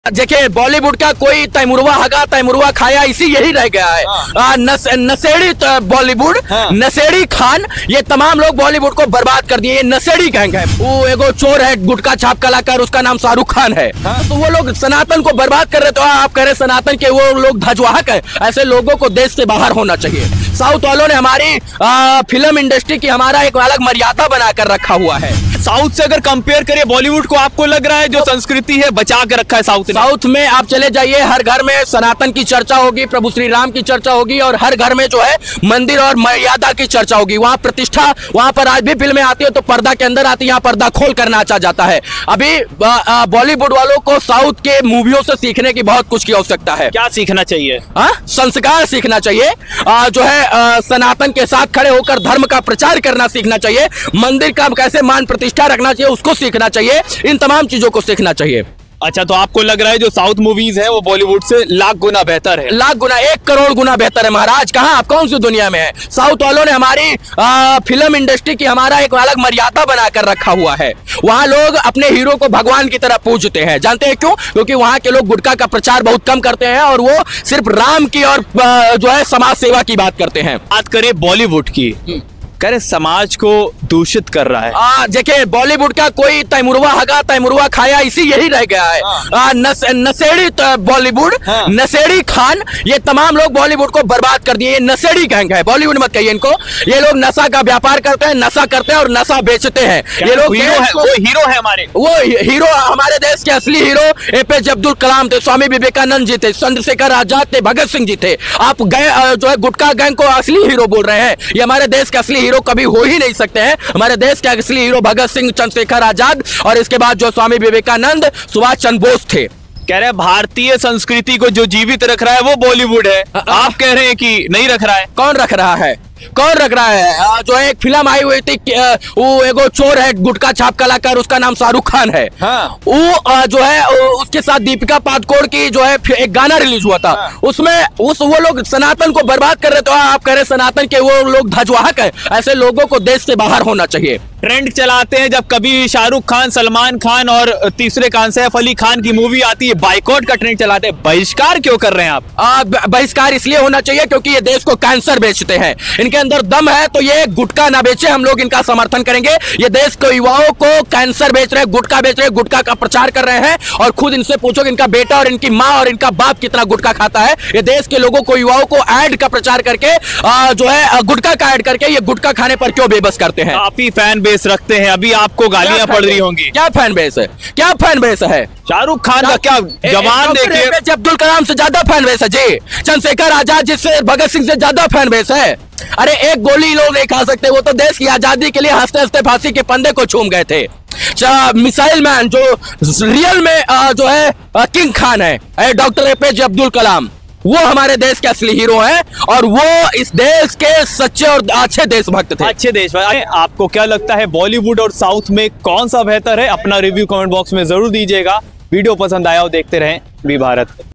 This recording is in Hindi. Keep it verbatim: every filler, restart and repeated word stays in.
देखिए बॉलीवुड का कोई तैमुरवा हगा तैमुरवा खाया इसी यही रह गया है। हाँ। नस, नशेड़ी बॉलीवुड। हाँ। नशेड़ी खान, ये तमाम लोग बॉलीवुड को बर्बाद कर दिए। ये नशेड़ी गैंग है। वो एगो चोर है, गुटखा छाप कलाकार, उसका नाम शाहरुख खान है। हाँ। तो वो लोग सनातन को बर्बाद कर रहे। तो आप कह रहे सनातन के वो लोग ध्वजवाहक है। ऐसे लोगों को देश से बाहर होना चाहिए। साउथ वालों ने हमारी आ, फिल्म इंडस्ट्री की हमारा एक अलग मर्यादा बनाकर रखा हुआ है। साउथ से अगर कंपेयर करिए बॉलीवुड को, आपको लग रहा है जो संस्कृति है बचा के रखा है साउथ ने? साउथ में आप चले जाइए, हर घर में सनातन की चर्चा होगी, प्रभु श्री राम की चर्चा होगी, और हर घर में जो है मंदिर और मर्यादा की चर्चा होगी। वहाँ प्रतिष्ठा, वहाँ पर आज भी फिल्में आती है तो पर्दा के अंदर आती है, यहाँ पर्दा खोल कर नाचा जाता है। अभी बॉलीवुड वालों को साउथ के मूवियों से सीखने की बहुत कुछ की आवश्यकता है। क्या सीखना चाहिए? आ? संस्कार सीखना चाहिए। आ, जो है आ, सनातन के साथ खड़े होकर धर्म का प्रचार करना सीखना चाहिए। मंदिर का कैसे मान प्रतिष्ठा रखना चाहिए उसको सीखना चाहिए। इन तमाम चीजों को सीखना चाहिए। अच्छा, तो आपको लग रहा है जो साउथ मूवीज है वो बॉलीवुड से लाख गुना बेहतर है? लाख गुना, एक करोड़ गुना बेहतर है महाराज। कहाँ आप कौन सी दुनिया में है? साउथ वालों ने हमारी आ, फिल्म इंडस्ट्री की हमारा एक अलग मर्यादा बनाकर रखा हुआ है। वहाँ लोग अपने हीरो को भगवान की तरह पूजते हैं। जानते हैं क्यों? क्योंकि वहाँ के लोग गुटखा का प्रचार बहुत कम करते हैं और वो सिर्फ राम की और जो है समाज सेवा की बात करते हैं। बात करें बॉलीवुड की, कह रहे समाज को दूषित कर रहा है। देखिए बॉलीवुड का कोई तैमुरवा हगा तैमुरवा खाया इसी यही रह गया है। हाँ। नस, नशेड़ी बॉलीवुड। हाँ। नशेड़ी खान, ये तमाम लोग बॉलीवुड को बर्बाद कर दिए। ये नशेड़ी गैंग है, बॉलीवुड मत कहिए इनको। ये लोग नशा का व्यापार करते हैं, नशा करते हैं और नशा बेचते हैं। ये लोग हीरो है, वो हीरो है हमारे, वो हीरो हमारे देश के असली हीरो एपीजे अब्दुल कलाम थे, स्वामी विवेकानंद जी थे, चंद्रशेखर आजाद थे, भगत सिंह जी थे। आप गए जो है गुटखा गैंग को असली हीरो बोल रहे हैं। ये हमारे देश के असली हीरो कभी हो ही नहीं सकते हैं। हमारे देश के असली हीरो भगत सिंह, चंद्रशेखर आजाद और इसके बाद जो स्वामी विवेकानंद, सुभाष चंद्र बोस थे। कह रहे हैं भारतीय संस्कृति को जो जीवित रख रहा है वो बॉलीवुड है। आ, आप कह रहे हैं कि नहीं रख रहा है? कौन रख रहा है? कौन रख रहा है? आ, जो एक फिल्म आई हुई थी, वो एगो चोर है, गुटखा छाप कलाकार, उसका नाम शाहरुख खान है। हाँ। वो आ, जो है उसके साथ दीपिका पादुकोण की जो है एक गाना रिलीज हुआ था। हाँ। उसमें उस वो लोग सनातन को बर्बाद कर रहे। तो आप कह रहे सनातन के वो लोग ध्वजवाहक है। ऐसे लोगों को देश से बाहर होना चाहिए। ट्रेंड चलाते हैं, जब कभी शाहरुख खान, सलमान खान और तीसरे खान सैफ अली खान की मूवी आती है, बाइकॉट का ट्रेंड चलाते हैं। बहिष्कार क्यों कर रहे हैं आप? बहिष्कार इसलिए होना चाहिए क्योंकि ये देश को कैंसर बेचते हैं। इनके अंदर दम है तो ये गुटखा ना बेचे, हम लोग इनका समर्थन करेंगे। ये देश के युवाओं को कैंसर बेच रहे हैं, गुटखा बेच रहे हैं, गुटखा का प्रचार कर रहे हैं। और खुद इनसे पूछो कि इनका बेटा और इनकी माँ और इनका बाप कितना गुटखा खाता है। ये देश के लोगों को, युवाओं को ऐड का प्रचार करके आ, जो है गुटखा का ऐड करके ये गुटखा खाने पर क्यों बेबस करते हैं। काफी फैन बेस रखते हैं, अभी आपको गालियां पड़ रही होंगी। क्या फैन बेस है? क्या फैन बेस है? शाहरुख खान का क्या जवान देखिए। एपीजे अब्दुल कलाम से ज्यादा फैन बेस है जी। चंद्रशेखर आजाद जी से, भगत सिंह से ज्यादा फैन बेस है। अरे एक गोली लोग नहीं खा सकते, वो तो देश की आजादी के लिए हंसते हंसते फांसी के पंदे को चूम गए थे। मिसाइल मैन जो रियल में आ, जो है आ, किंग खान है, डॉक्टर एपीजे अब्दुल कलाम, वो हमारे देश के असली हीरो हैं और वो इस देश के सच्चे और अच्छे देशभक्त थे। अच्छे देशभक्त। आपको क्या लगता है बॉलीवुड और साउथ में कौन सा बेहतर है? अपना रिव्यू कमेंट बॉक्स में जरूर दीजिएगा। वीडियो पसंद आया हो देखते रहें वी भारत।